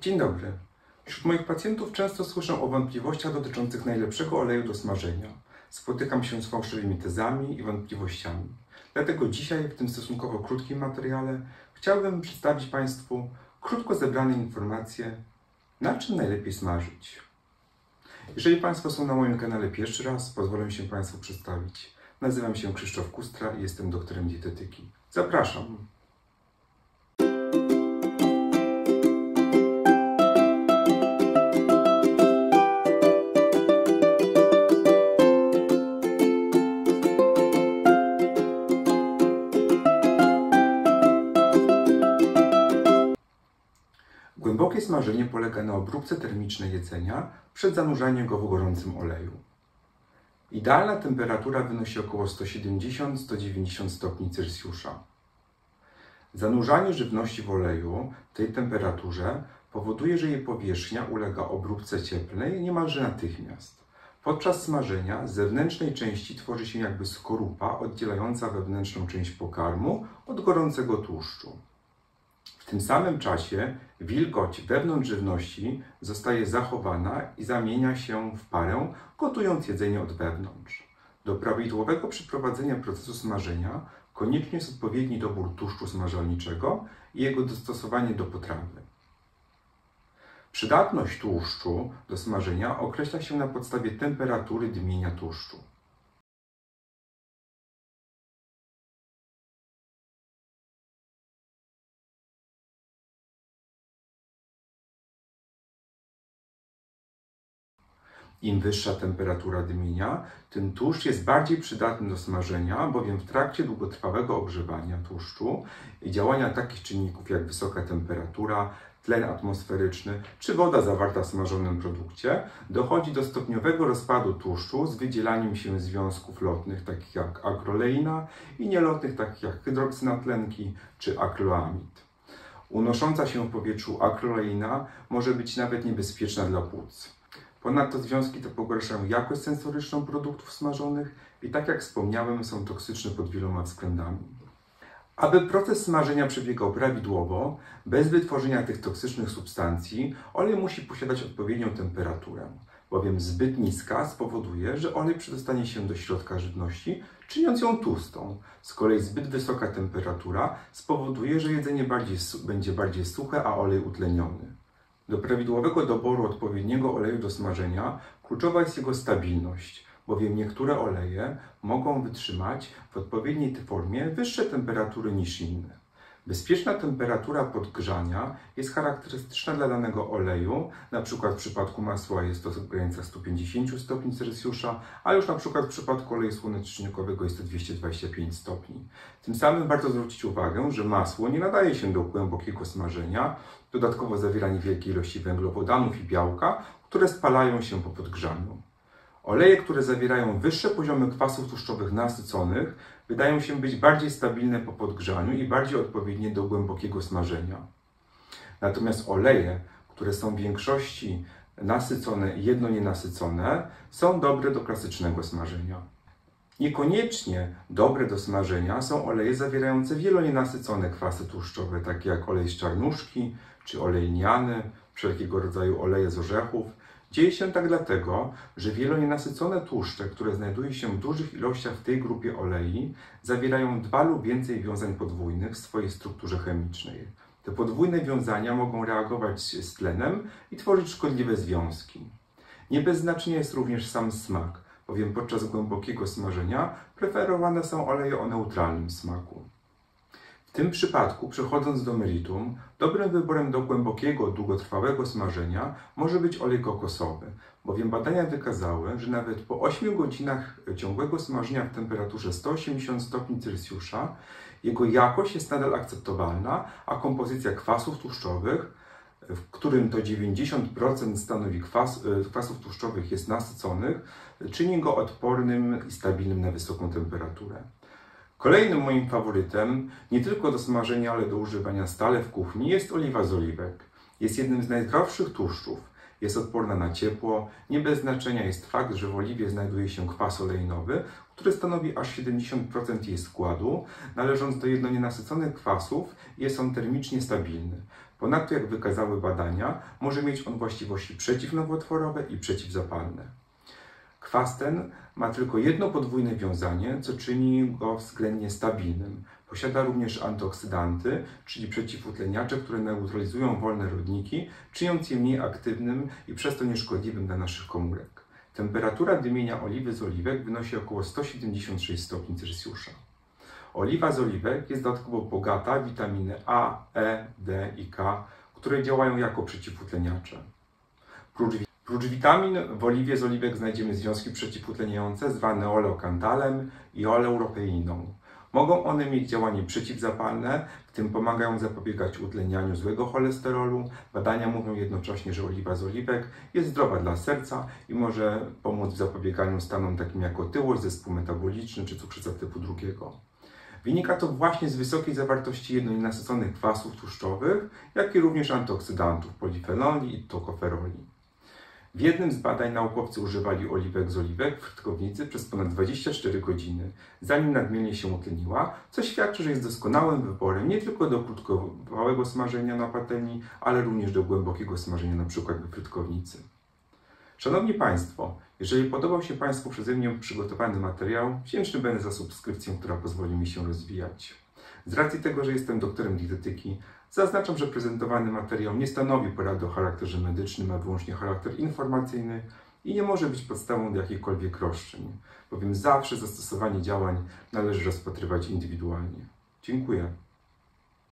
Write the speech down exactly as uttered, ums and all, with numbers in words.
Dzień dobry. Wśród moich pacjentów często słyszę o wątpliwościach dotyczących najlepszego oleju do smażenia. Spotykam się z fałszywymi tezami i wątpliwościami. Dlatego dzisiaj w tym stosunkowo krótkim materiale chciałbym przedstawić Państwu krótko zebrane informacje, na czym najlepiej smażyć. Jeżeli Państwo są na moim kanale pierwszy raz, pozwolę się Państwu przedstawić. Nazywam się Krzysztof Kustra i jestem doktorem dietetyki. Zapraszam! Głębokie smażenie polega na obróbce termicznej jedzenia przed zanurzaniem go w gorącym oleju. Idealna temperatura wynosi około sto siedemdziesiąt do stu dziewięćdziesięciu stopni Celsjusza. Zanurzanie żywności w oleju w tej temperaturze powoduje, że jej powierzchnia ulega obróbce cieplnej niemalże natychmiast. Podczas smażenia z zewnętrznej części tworzy się jakby skorupa oddzielająca wewnętrzną część pokarmu od gorącego tłuszczu. W tym samym czasie wilgoć wewnątrz żywności zostaje zachowana i zamienia się w parę, gotując jedzenie od wewnątrz. Do prawidłowego przeprowadzenia procesu smażenia konieczny jest odpowiedni dobór tłuszczu smażalniczego i jego dostosowanie do potrawy. Przydatność tłuszczu do smażenia określa się na podstawie temperatury dmienia tłuszczu. Im wyższa temperatura dymienia, tym tłuszcz jest bardziej przydatny do smażenia, bowiem w trakcie długotrwałego ogrzewania tłuszczu i działania takich czynników jak wysoka temperatura, tlen atmosferyczny czy woda zawarta w smażonym produkcie, dochodzi do stopniowego rozpadu tłuszczu z wydzielaniem się związków lotnych takich jak akroleina i nielotnych takich jak hydroksynatlenki czy akrylamid. Unosząca się w powietrzu akroleina może być nawet niebezpieczna dla płuc. Ponadto związki te pogarszają jakość sensoryczną produktów smażonych i tak jak wspomniałem, są toksyczne pod wieloma względami. Aby proces smażenia przebiegał prawidłowo, bez wytworzenia tych toksycznych substancji, olej musi posiadać odpowiednią temperaturę, bowiem zbyt niska spowoduje, że olej przedostanie się do środka żywności, czyniąc ją tłustą. Z kolei zbyt wysoka temperatura spowoduje, że jedzenie bardziej, będzie bardziej suche, a olej utleniony. Do prawidłowego doboru odpowiedniego oleju do smażenia kluczowa jest jego stabilność, bowiem niektóre oleje mogą wytrzymać w odpowiedniej formie wyższe temperatury niż inne. Bezpieczna temperatura podgrzania jest charakterystyczna dla danego oleju, na przykład w przypadku masła jest to w granicach stu pięćdziesięciu stopni Celsjusza, a już na przykład w przypadku oleju słonecznikowego jest to dwieście dwadzieścia pięć stopni. Tym samym warto zwrócić uwagę, że masło nie nadaje się do głębokiego smażenia, dodatkowo zawiera niewielkie ilości węglowodanów i białka, które spalają się po podgrzaniu. Oleje, które zawierają wyższe poziomy kwasów tłuszczowych nasyconych, wydają się być bardziej stabilne po podgrzaniu i bardziej odpowiednie do głębokiego smażenia. Natomiast oleje, które są w większości nasycone i jedno nienasycone, są dobre do klasycznego smażenia. Niekoniecznie dobre do smażenia są oleje zawierające wielonienasycone kwasy tłuszczowe, takie jak olej z czarnuszki czy olej lniany, wszelkiego rodzaju oleje z orzechów. Dzieje się tak dlatego, że wielonienasycone tłuszcze, które znajdują się w dużych ilościach w tej grupie olei, zawierają dwa lub więcej wiązań podwójnych w swojej strukturze chemicznej. Te podwójne wiązania mogą reagować z tlenem i tworzyć szkodliwe związki. Nie bez znaczenia jest również sam smak, bowiem podczas głębokiego smażenia preferowane są oleje o neutralnym smaku. W tym przypadku, przechodząc do meritum, dobrym wyborem do głębokiego, długotrwałego smażenia może być olej kokosowy, bowiem badania wykazały, że nawet po ośmiu godzinach ciągłego smażenia w temperaturze sto osiemdziesiąt stopni Celsjusza jego jakość jest nadal akceptowalna, a kompozycja kwasów tłuszczowych, w którym to dziewięćdziesiąt procent stanowi kwas, kwasów tłuszczowych jest nasyconych, czyni go odpornym i stabilnym na wysoką temperaturę. Kolejnym moim faworytem, nie tylko do smażenia, ale do używania stale w kuchni, jest oliwa z oliwek. Jest jednym z najzdrowszych tłuszczów. Jest odporna na ciepło. Nie bez znaczenia jest fakt, że w oliwie znajduje się kwas oleinowy, który stanowi aż siedemdziesiąt procent jej składu. Należąc do jednonienasyconych kwasów, jest on termicznie stabilny. Ponadto, jak wykazały badania, może mieć on właściwości przeciwnowotworowe i przeciwzapalne. Kwas ten ma tylko jedno podwójne wiązanie, co czyni go względnie stabilnym. Posiada również antyoksydanty, czyli przeciwutleniacze, które neutralizują wolne rodniki, czyniąc je mniej aktywnym i przez to nieszkodliwym dla naszych komórek. Temperatura dymienia oliwy z oliwek wynosi około sto siedemdziesiąt sześć stopni Celsjusza. Oliwa z oliwek jest dodatkowo bogata w witaminy A, E, D i K, które działają jako przeciwutleniacze. Prócz, prócz witamin w oliwie z oliwek znajdziemy związki przeciwutleniające zwane oleokantalem i oleurofeiną. Mogą one mieć działanie przeciwzapalne, w tym pomagają zapobiegać utlenianiu złego cholesterolu. Badania mówią jednocześnie, że oliwa z oliwek jest zdrowa dla serca i może pomóc w zapobieganiu stanom takim jak otyłość, zespół metaboliczny czy cukrzyca typu drugiego. Wynika to właśnie z wysokiej zawartości jednonienasyconych kwasów tłuszczowych, jak i również antyoksydantów, polifenoli i tokoferoli. W jednym z badań naukowcy używali oliwek z oliwek w frytkownicy przez ponad dwadzieścia cztery godziny, zanim nadmiernie się utleniła, co świadczy, że jest doskonałym wyborem nie tylko do krótkotrwałego smażenia na patelni, ale również do głębokiego smażenia np. we frytkownicy. Szanowni Państwo, jeżeli podobał się Państwu przeze mnie przygotowany materiał, wdzięczny będę za subskrypcję, która pozwoli mi się rozwijać. Z racji tego, że jestem doktorem dietetyki, zaznaczam, że prezentowany materiał nie stanowi porady o charakterze medycznym, a wyłącznie charakter informacyjny i nie może być podstawą do jakichkolwiek roszczeń, bowiem zawsze zastosowanie działań należy rozpatrywać indywidualnie. Dziękuję.